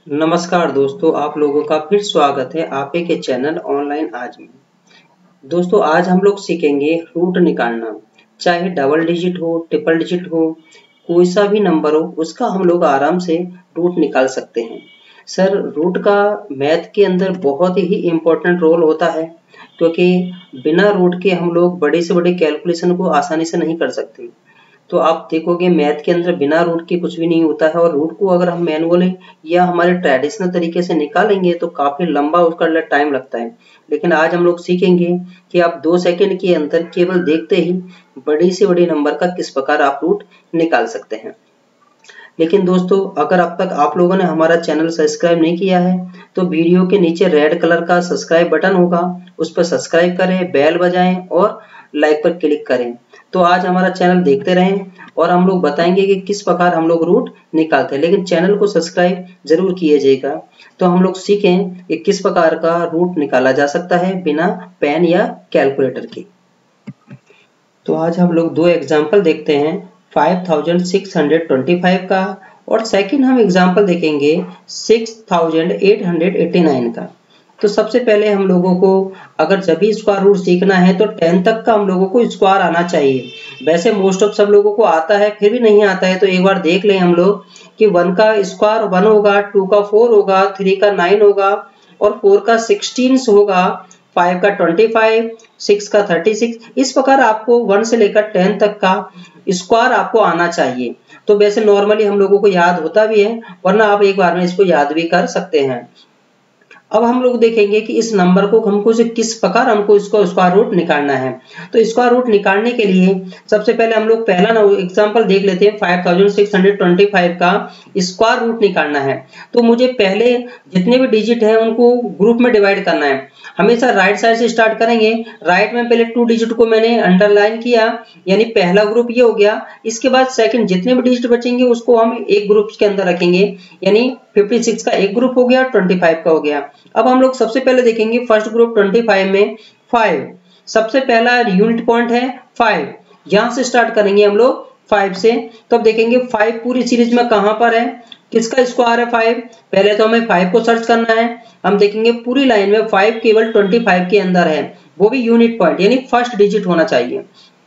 नमस्कार दोस्तों, आप लोगों का फिर स्वागत है आपके के चैनल ऑनलाइन आज में। दोस्तों आज हम लोग सीखेंगे रूट निकालना। चाहे डबल डिजिट हो, ट्रिपल डिजिट हो, कोई सा भी नंबर हो, उसका हम लोग आराम से रूट निकाल सकते हैं। सर, रूट का मैथ के अंदर बहुत ही इम्पोर्टेंट रोल होता है, क्योंकि बिना रूट के हम लोग बड़े से बड़े कैलकुलेशन को आसानी से नहीं कर सकते। तो आप देखोगे मैथ के अंदर बिना रूट के कुछ भी नहीं होता है, और रूट को अगर हम मैनुअली या हमारे ट्रेडिशनल तरीके से निकालेंगे तो काफी लंबा उसका टाइम लगता है। लेकिन आज हम लोग सीखेंगे कि आप 2 सेकंड के अंदर केवल देखते ही बड़ी से बड़ी नंबर का किस प्रकार आप रूट निकाल सकते हैं। लेकिन दोस्तों, अगर अब तक आप लोगों ने हमारा चैनल सब्सक्राइब नहीं किया है तो वीडियो के नीचे रेड कलर का सब्सक्राइब बटन होगा, उस पर सब्सक्राइब करें, बेल बजाएं और लाइक पर क्लिक करें। तो आज हमारा चैनल देखते रहें और हम लोग बताएंगे कि किस प्रकार हम लोग रूट निकालते हैं। लेकिन चैनल को सब्सक्राइब जरूर कीजिएगा। तो हम लोग सीखें कि किस प्रकार का रूट निकाला जा सकता है बिना पेन या कैलकुलेटर के। तो आज हम लोग 2 एग्जाम्पल देखते हैं, 5625 का, और सेकंड हम एग्जाम्पल देखेंगे 6889 का। तो सबसे पहले हम लोगों को अगर जब भी स्क्वायर रूट सीखना है तो 10 तक का हम लोगों को स्क्वायर आना चाहिए। वैसे मोस्ट ऑफ सब लोगों को आता है, फिर भी नहीं आता है तो एक बार देख लें हम लोग कि 1 का स्क्वायर 1 होगा, 2 का 4 होगा, 3 का 9 होगा और 4 का 16 होगा, 5 का 25, 6 का 36। इस प्रकार आपको 1 से लेकर 10 तक का स्क्वायर आपको आना चाहिए। तो वैसे नॉर्मली हम लोगों को याद होता भी है, वरना आप एक बार में इसको याद भी कर सकते हैं। अब हम लोग देखेंगे कि इस नंबर को हमको से किस प्रकार हमको इसको स्क्वायर रूट निकालना है। तो स्क्वायर रूट निकालने के लिए सबसे पहले हम लोग पहला एग्जांपल देख लेते हैं। 5625 का स्क्वायर रूट निकालना है तो मुझे पहले जितने भी डिजिट हैं उनको ग्रुप में डिवाइड करना है। हमेशा राइट साइड से स्टार्ट करेंगे। राइट में पहले 2 डिजिट को मैंने अंडरलाइन किया, यानी पहला ग्रुप ये हो गया। इसके बाद सेकंड जितने भी डिजिट बचेंगे उसको हम एक ग्रुप के अंदर रखेंगे, यानी 56 का एक ग्रुप हो गया, 25 का हो गया। अब हम लोग सबसे पहले देखेंगे फर्स्ट ग्रुप 25 में 5, सबसे पहला यूनिट पॉइंट है 5, यहां से स्टार्ट करेंगे हम लोग 5 से। तो अब देखेंगे 5 पूरी सीरीज में कहां पर है, किसका स्क्वायर है 5। पहले तो हमें 5 को सर्च करना है। हम देखेंगे पूरी लाइन में 5 केवल 25 के अंदर है, वो भी यूनिट पॉइंट यानी फर्स्ट डिजिट होना चाहिए।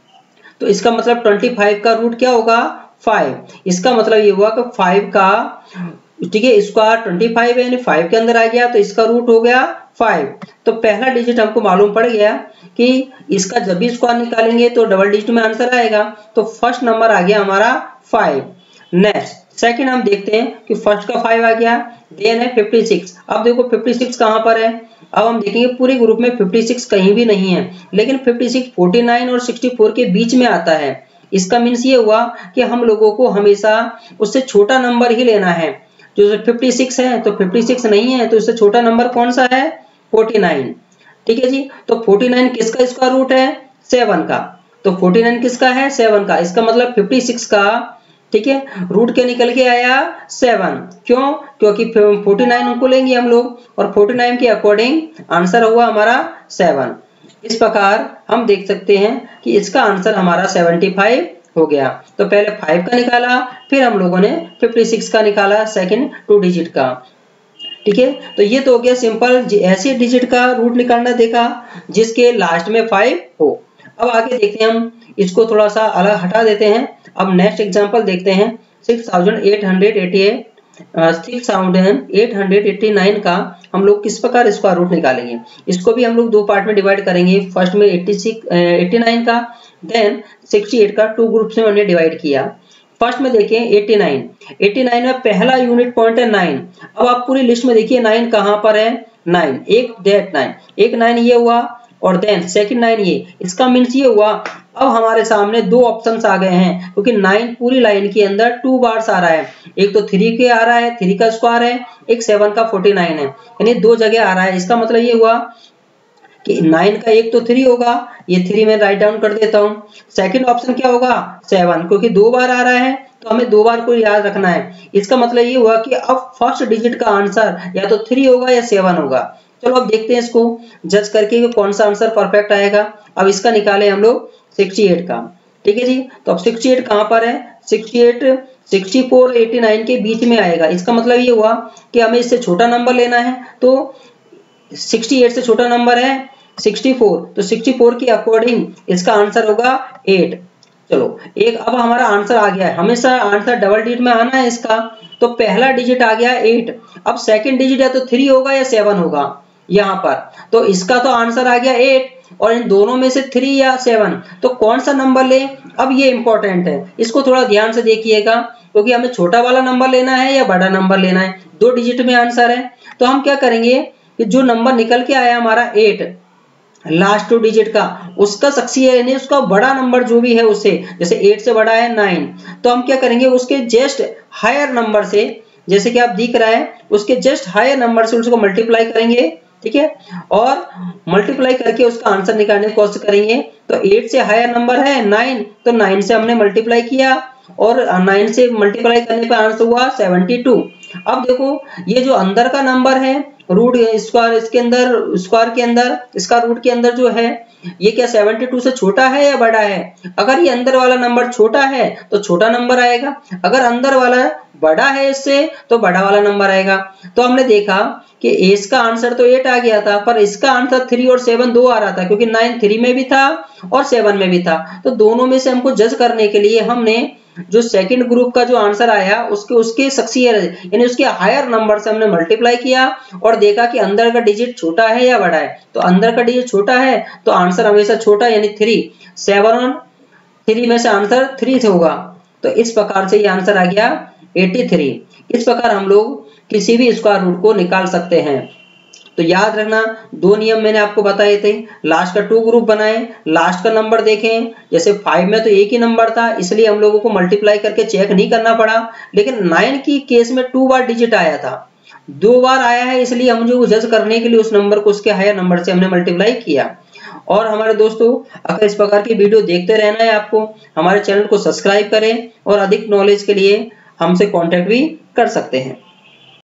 तो इसका मतलब 25 का रूट क्या होगा 5। इसका मतलब ये हुआ कि 5 का, ठीक है, स्क्वायर 25 है यानी 5 के अंदर आ गया, तो इसका रूट हो गया 5। तो पहला डिजिट हमको मालूम पड़ गया कि इसका जब भी स्क्वायर निकालेंगे तो डबल डिजिट में आंसर आएगा। तो फर्स्ट नंबर आ गया हमारा 5। नेक्स्ट सेकंड हम देखते हैं कि फर्स्ट का 5 आ गया, देन है 56। अब देखो 56 कहां पर है। अब हम देखेंगे पूरे ग्रुप में 56 कहीं भी नहीं है, लेकिन 56 49 और 64 के बीच में आता है। इसका मीन्स ये हुआ कि हम लोगों को हमेशा उससे छोटा नंबर ही लेना है। जो 56 है तो 56 नहीं है, तो इससे छोटा नंबर कौन सा है 49। ठीक है जी। तो 49 किसका स्क्वायर रूट है 7 का। तो 49 किसका है 7 का। इसका मतलब 56 का, ठीक है, रूट क्या निकल के आया 7। क्यों, क्योंकि 49 उनको लेंगे हम लोग और 49 के अकॉर्डिंग आंसर हुआ हमारा 7। इस प्रकार हम देख सकते हैं कि इसका आंसर हमारा 75 हो गया। तो पहले 5 का निकाला, फिर हम लोगों ने 56 का निकाला, सेकंड 2 डिजिट का। ठीक है, तो ये तो हो गया सिंपल ऐसे डिजिट का रूट निकालना देखा जिसके लास्ट में 5 हो। अब आगे देखते हैं, हम इसको थोड़ा सा अलग हटा देते हैं। अब नेक्स्ट एग्जांपल देखते हैं 6889 का हम लोग किस प्रकार स्क्वायर रूट निकालेंगे। इसको भी हम लोग 2 पार्ट में डिवाइड करेंगे। फर्स्ट में 89 का, देन 68 का 2 ग्रुप्स में हमने डिवाइड किया। फर्स्ट में देखिए 89 में पहला यूनिट पॉइंट है 9। अब आप पूरी लिस्ट में देखिए 9 कहां पर है 9, एक 9 ये हुआ और देन सेकंड 9 ये। इसका मीन्स ये हुआ अब हमारे सामने 2 ऑप्शंस आ गए हैं, क्योंकि 9 पूरी लाइन के अंदर 2 बार्स आ रहा है। एक तो 3 के आ रहा है, 3 का स्क्वायर है, एक 7 का 49 है, यानी 2 जगह आ रहा है। इसका मतलब ये हुआ कि 9 का एक तो 3 होगा, ये 3 में राइट डाउन कर देता हूं। सेकंड ऑप्शन क्या होगा 7, क्योंकि 2 बार आ रहा है तो हमें 2 बार को याद रखना है। इसका मतलब ये हुआ कि अब फर्स्ट डिजिट का आंसर या तो 3 होगा या 7 होगा। चलो अब देखते हैं इसको जज करके कि कौन सा आंसर परफेक्ट आएगा। अब इसका निकाले हम लोग 68 का। ठीक है जी। तो अब 68 कहां पर है 68 64 89 के बीच में आएगा। इसका मतलब ये हुआ कि हमें इससे छोटा नंबर लेना है, तो 68 से छोटा नंबर है 64, तो 64 के अकॉर्डिंग इसका आंसर होगा 8। चलो एक अब हमारा आंसर आ गया है, हमेशा आंसर डबल डिजिट में आना है इसका, तो पहला डिजिट आ गया 8। अब सेकंड डिजिट है तो 3 होगा या 7 होगा यहाँ पर, तो इसका तो आंसर आ गया 8 और इन दोनों में से 3 या 7, तो कौन सा नंबर ले। अब ये इंपॉर्टेंट है, इसको थोड़ा ध्यान से देखिएगा, क्योंकि हमें छोटा वाला नंबर लेना है या बड़ा नंबर लेना है। 2 डिजिट में आंसर है, तो हम क्या करेंगे कि जो नंबर निकल के आया हमारा 8 लास्ट 2 डिजिट का, उसका सक्सेसिव यानी उसका बड़ा नंबर जो भी है उससे, जैसे 8 से बड़ा है 9, तो हम क्या करेंगे उसके जस्ट हायर नंबर से, जैसे कि आप दिख रहा है उसके जस्ट हायर नंबर से उसको मल्टीप्लाई करेंगे, ठीक है, और मल्टीप्लाई करके उसका आंसर निकालने की कोशिश करेंगे। तो 8 से हायर नंबर है 9, तो 9 से हमने मल्टीप्लाई किया और 9 से मल्टीप्लाई करने पर आंसर हुआ 72। अब देखो ये जो अंदर का नंबर है रूट स्क्वायर, इसके अंदर स्क्वायर के अंदर इसका रूट के अंदर जो है ये क्या 72 से छोटा है या बड़ा है। अगर ये अंदर वाला नंबर छोटा है तो छोटा नंबर आएगा, अगर अंदर वाला बड़ा है इससे तो बड़ा वाला नंबर आएगा। तो हमने देखा कि इसका आंसर तो 8 आ गया था, पर इसका आंसर 3 और 7 दो आ रहा था, क्योंकि 9 3 में भी था और 7 में भी था। तो दोनों में से हमको जज करने के लिए हमने जो सेकंड ग्रुप का जो आंसर आया उसके सक्सेसिव यानी उसके हायर नंबर से हमने मल्टीप्लाई किया और देखा कि अंदर का डिजिट छोटा है या बड़ा है। तो अंदर का डिजिट छोटा है तो आंसर हमेशा छोटा यानी 3, 7 और 3 में से आंसर 3 होगा। तो इस प्रकार से ये आंसर आ गया 83। इस प्रकार हम लोग किसी भी स्क्वायर रूट को निकाल सकते हैं। तो याद रखना 2 नियम मैंने आपको बताए थे। लास्ट का 2 ग्रुप बनाए, लास्ट का नंबर देखें, जैसे 5 में तो एक ही नंबर था इसलिए हम लोगों को मल्टीप्लाई करके चेक नहीं करना पड़ा, लेकिन 9 की केस में 2 बार डिजिट आया था, 2 बार आया है, इसलिए हम जो जज करने के लिए उस नंबर को उसके हायर नंबर से हमने मल्टीप्लाई किया। और हमारे दोस्तों अगर इस प्रकार की वीडियो देखते रहना है आपको, हमारे चैनल को सब्सक्राइब करें और अधिक नॉलेज के लिए हमसे कॉन्टेक्ट भी कर सकते हैं।